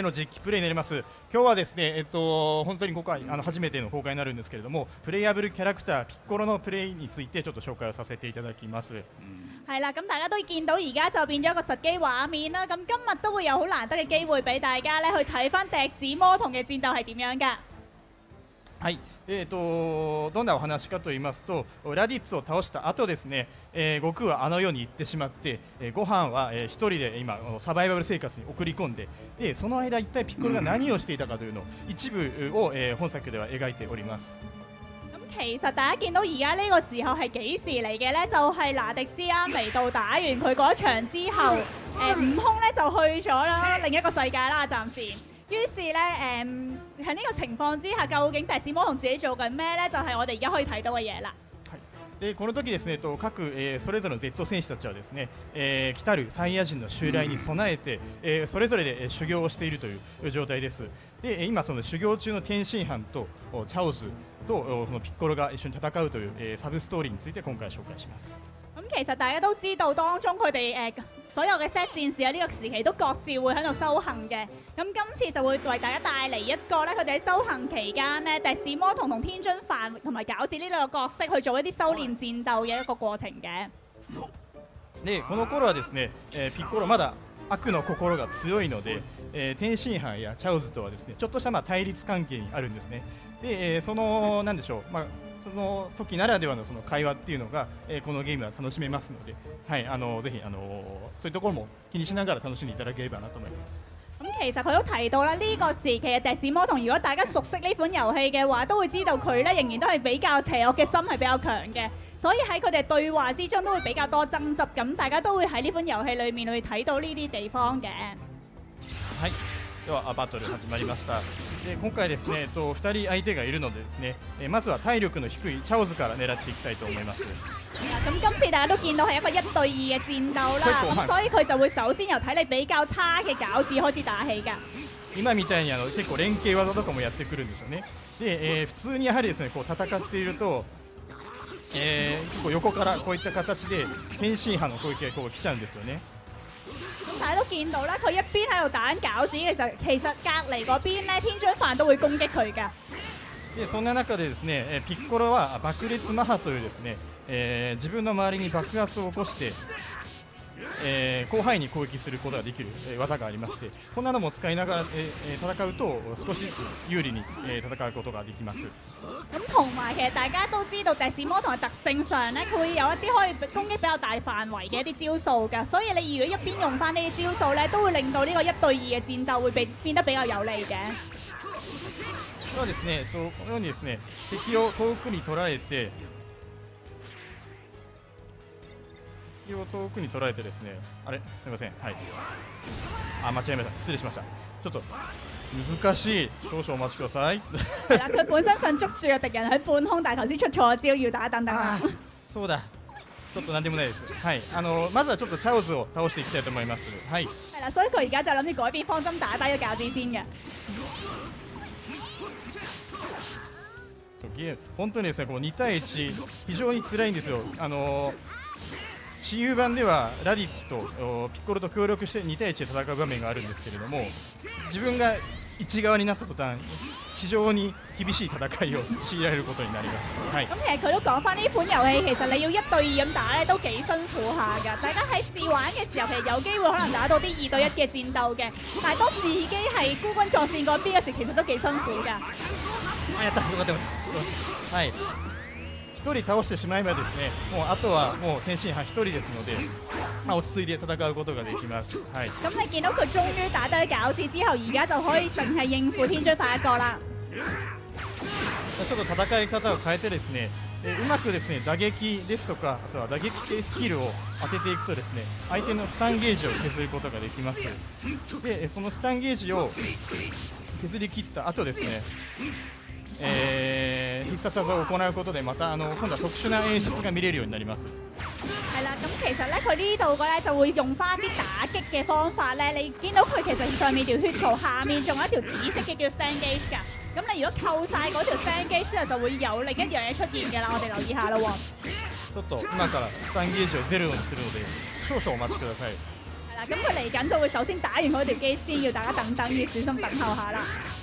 の実機プレイになります。今日はですね、本当に初めての公開になるんですけれども、プレイアブルキャラクターピッコロのプレイについてちょっと紹介をさせていただきます。 係啦，咁大家都見到而家就變咗一個實機畫面啦。咁今日都會有好難得嘅機會俾大家咧去睇翻笛子魔童嘅戰鬥係點樣㗎。 はい、どんなお話かと言いますと、ラディッツを倒した後ですね、悟空はあの世に行ってしまって、ご飯は、一人で今サバイバル生活に送り込んで、その間一体ピッコロが何をしていたかというのを一部を、本作では描いております。 咁其實大家見到而家呢個時候係幾時嚟嘅呢？就係拿迪斯啱嚟到打完佢嗰一場之後，悟空咧就去咗啦另一個世界啦，暫時。於是咧，喺呢個情況之下，究竟笛子魔童自己做緊咩咧？就係我哋而家可以睇到嘅嘢啦。 でこの時ですね、各、それぞれの Z 戦士たちはですね、来たるサイヤ人の襲来に備えて、それぞれで修行をしているという状態です。で今その修行中の天津飯とチャオズとこのピッコロが一緒に戦うという、サブストーリーについて今回紹介します。 咁其實大家都知道當中佢哋所有嘅 set 戰士喺呢個時期都各自會喺度修行嘅。咁今次就會為大家帶嚟一個咧，佢哋喺修行期間咧，笛子魔童同天津飯同埋餃子呢兩個角色去做一啲修練戰鬥嘅一個過程嘅。 でこの頃はですね、ピッコロまだ悪の心が強いので、天津飯やチャオズとはですねちょっとした対立関係にあるんですね。で、そのなんでしょう、その時ならではのその会話っていうのが、このゲームは楽しめますので、はい、ぜひそういうところも気にしながら楽しんでいただければなと思います。 咁其實佢都提到啦，呢個時期嘅笛子魔童，如果大家熟悉呢款遊戲嘅話，都會知道佢咧仍然都係比較邪惡嘅心係比較強嘅，所以喺佢哋對話之中都會比較多爭執。咁大家都會喺呢款遊戲裏面去睇到呢啲地方嘅。 はい。ではバトル始まりました。で今回ですね、2人相手がいるのでですね、まずは体力の低いチャオズから狙っていきたいと思います。 咁今次大家都見到係一個1對2嘅戰鬥啦，咁所以佢就會首先由體力比較差嘅餃子開始打起㗎。 今みたいに結構連携技とかもやってくるんですよね。で、普通にやはりですね戦っていると、結構横からこういった形で天津飯の攻撃が来ちゃうんですよね。 大家都見到啦，佢一邊喺度打緊餃子嘅時候，其實隔離嗰邊咧天津飯都會攻擊佢㗎。 でそんな中でですね、ピッコロは爆裂マハというですね、自分の周りに爆発を起こして、広範囲に攻撃することができる、技がありまして、こんなのも使いながら、戦うと少しずつ有利に、戦うことができます。 咁同埋其實大家都知道笛子魔童嘅特性上咧，佢會有一啲可以攻擊比較大範圍嘅一啲招數㗎，所以你如果一邊用翻呢啲招數咧，都會令到呢個1對2嘅戰鬥會變得比較有利嘅。 ではですね、このようにですね敵を遠くに取られてですね、あれすみません、はい、間違えました、失礼しました。ちょっと難しい、少々お待ちください。 係啦，佢本身想捉住個敵人喺半空，但係頭先出錯招，要打等等啦。 そうだ、ちょっとなんでもないです。はい、まずはちょっとチャオズを倒していきたいと思います。はい。 係啦，所以佢而家就諗住改變方針，打低咗餃子先嘅。 本当にですね、こう2対1非常に辛いんですよ。私有版ではラディッツとピッコロと協力して2対1で戦う場面があるんですけれども、自分が1側になった途端非常に厳しい戦いを強いられることになります。はい。 咁其實佢都講翻呢款遊戲，其實你要1對2咁打咧都幾辛苦下㗎。大家喺試玩嘅時候，其實有機會可能打到啲2對1嘅戰鬥嘅，但係當自己係孤軍作戰嗰邊嘅時，其實都幾辛苦㗎。 やった、よかったよかった。はい。1人倒してしまえばですね、もうあとはもう天津飯1人ですので、落ち着いて戦うことができます。はい。 咁你見到佢終於打低餃子之後，而家就可以淨係應付天津飯一個啦。 ちょっと戦い方を変えてですね、うまくですね打撃ですとか、あとは打撃系スキルを当てていくとですね、相手のスタンゲージを削ることができます。で、そのスタンゲージを削り切った後ですね、必殺技を行うことでまた今度は特殊な演出が見れるようになります。 係啦，咁其實咧佢呢度嘅咧就會用翻啲打擊嘅方法咧，你見到佢其實上面條血槽，下面仲有一條紫色嘅叫 Stand Gauge 㗎。咁你如果扣晒嗰條 Stand Gauge 咧，就會有另一樣嘢出現嘅啦。我哋留意下啦喎。 ちょっと今からスタンゲージをゼロにするので少々お待ちください。 係係啦，咁佢嚟緊就會首先打完嗰條機先，要大家等等，要小心等候下啦。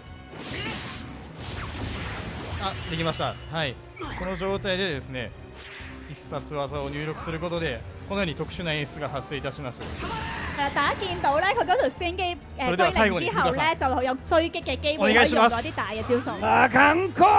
あ、できました。はい。この状態でですね、必殺技を入力することで、このように特殊な演出が発生いたします。 係啦，大家見到咧，佢嗰條先機歸零之後咧，就有追擊嘅機會，可以用嗰啲大嘅招數。 強攻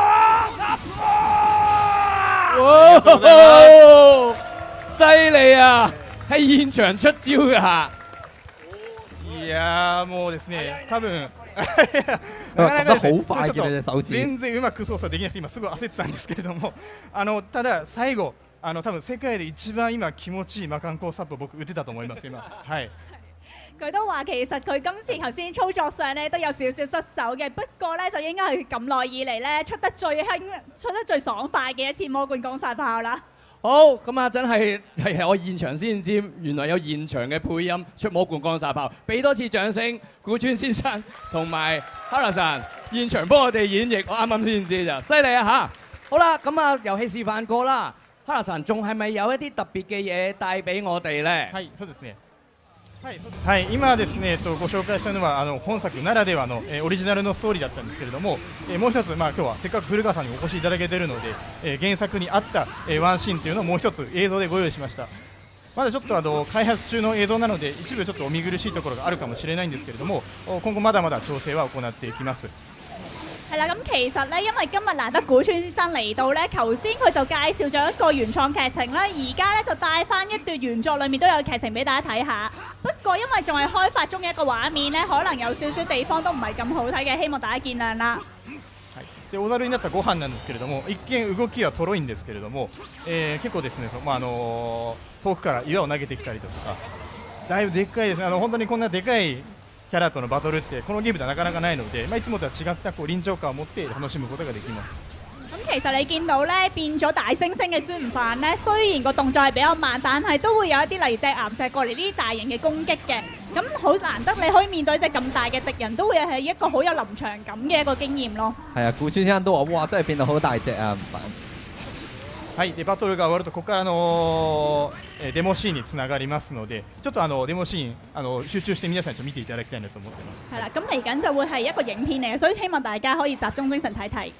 哇！犀利啊！喺現場出招㗎。 いやーもうですね、多分なかなか好快嘅隻手指， 全然うまく操作できなくて今すぐ焦ってたんですけれども、ただ最後多分世界で一番今気持ちいい魔漢光サップを僕打てたと思います今。はい。 佢都話其實佢今次頭先操作上咧都有少少失手嘅，不過咧就應該係咁耐以嚟咧出得最爽快嘅一次魔貫光殺炮啦。 好，咁啊真係我現場先知，原來有現場嘅配音出魔貫光殺炮，俾多次掌聲，古川先生同埋哈拉神現場幫我哋演繹，我啱啱先知咋，犀利啊嚇！好啦，咁啊遊戲示範過啦，哈拉神仲係咪有一啲特別嘅嘢帶俾我哋咧？ はい、そうですね。はい、今ですね、ご紹介したのは本作ならではの、オリジナルのストーリーだったんですけれども、もう一つ、今日はせっかく古川さんにお越しいただけているので、原作にあった、ワンシーンというのをもう一つ映像でご用意しました。まだちょっと開発中の映像なので一部ちょっとお見苦しいところがあるかもしれないんですけれども、今後まだまだ調整は行っていきます。 係啦，咁其實咧，因為今日難得古川先生嚟到咧，頭先佢就介紹咗一個原創劇情啦，而家咧就帶翻一段原作裏面都有劇情俾大家睇下。不過因為仲係開發中嘅一個畫面咧，可能有少少地方都唔係咁好睇嘅，希望大家見諒啦。 でおざるになったご飯なんですけれども、一見動きはとろいんですけれども、結構ですね、遠くから岩を投げてきたりとか、だいぶでっかいですね。本当にこんなでかいキャラとのバトルってこのゲームではなかなかないので、いつもとは違った臨場感を持って楽しむことができます。 咁其實你見到咧變咗大猩猩嘅孫悟飯咧，雖然個動作係比較慢，但係都會有一啲例如掟岩石過嚟呢啲大型嘅攻擊嘅。咁好難得你可以面對隻咁大嘅敵人，都會係一個好有臨場感嘅一個經驗咯。 係啊，古川先生都話：哇，真係變到好大隻啊！ はい、でバトルが終わるとここからデモシーンにつながりますので、ちょっとデモシーン集中して皆さん見ていただきたいなと思っています。 係啦，咁嚟緊就會係一個影片嚟嘅，所以希望大家可以集中精神睇睇。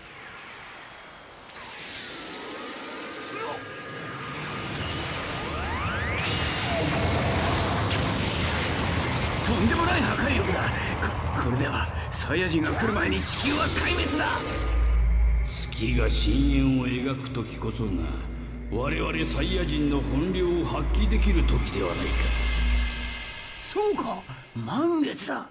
とんでもない破壊力だ。これではサイヤ人が来る前に地球は壊滅だ。月が深淵を描く時こそが我々サイヤ人の本領を発揮できる時ではないか。そうか、満月だ。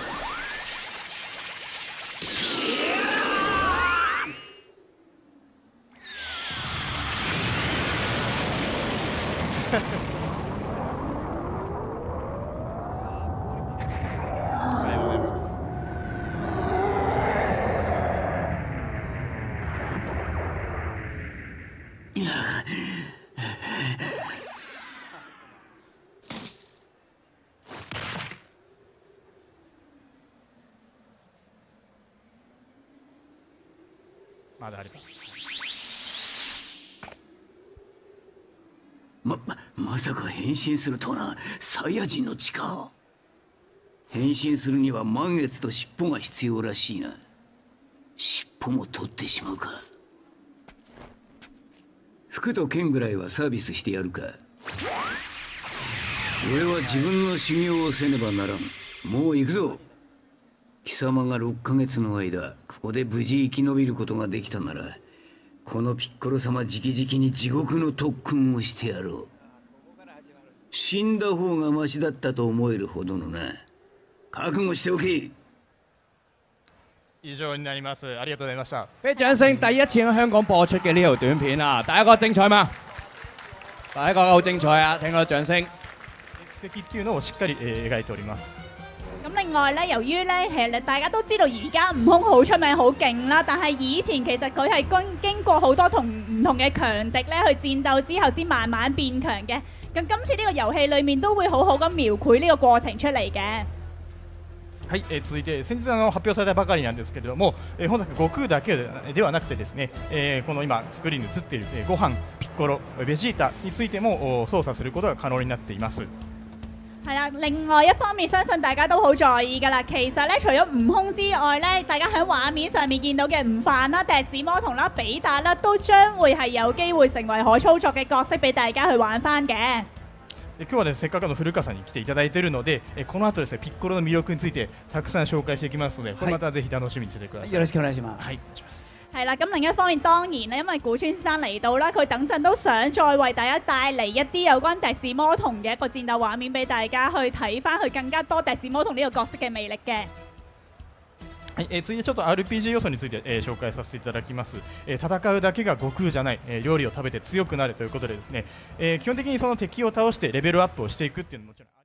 まだあります。 まさか変身するとはな。サイヤ人の血か。変身するには満月と尻尾が必要らしいな。尻尾も取ってしまうか。服と剣ぐらいはサービスしてやるか。俺は自分の修行をせねばならん。もう行くぞ。貴様が6ヶ月の間ここで無事生き延びることができたなら、このピッコロ様直々に地獄の特訓をしてやろう。死んだ方がマシだったと思えるほどのな。覚悟しておけ。 以上になります。ありがとうございました。 俾掌聲！第一次喺香港播出嘅呢條短片啊，大家覺得精彩嗎？大家覺得好精彩啊！聽到掌聲。 奇跡っていうのをしっかり描いております。 咁另外咧，由於咧其實大家都知道而家悟空好出名好勁啦，但係以前其實佢係經過好多唔同嘅強敵咧去戰鬥之後先慢慢變強嘅。咁今次呢個遊戲裏面都會好好咁描繪呢個過程出嚟嘅。 はい、続いて先日発表されたばかりなんですけれども、本作悟空だけではなくてですね、この今スクリーンに映っているご飯、ピッコロ、ベジータについても操作することが可能になっています。 係啦，另外一方面，相信大家都好在意㗎啦。其實咧，除咗悟空之外咧，大家喺畫面上面見到嘅悟飯啦、笛子魔童啦、比達啦，都將會係有機會成為可操作嘅角色俾大家去玩翻嘅。 今日はね、せっかく古川さんに来ていただいているので、この後ですね、ピッコロの魅力についてたくさん紹介していきますので、これまたぜひ楽しみにしててください。 よろしくお願いします。 はい、お願いします。 係啦，咁另一方面當然咧，因為古川先生嚟到啦，佢等陣都想再為大家帶嚟一啲有關笛子魔童嘅一個戰鬥畫面俾大家去睇翻，去更加多笛子魔童呢個角色嘅魅力嘅。 はい、次にちょっと RPG 要素について、紹介させていただきます。戦うだけが悟空じゃない、料理を食べて強くなるということでですね、基本的にその敵を倒してレベルアップをしていくっていうのももちろん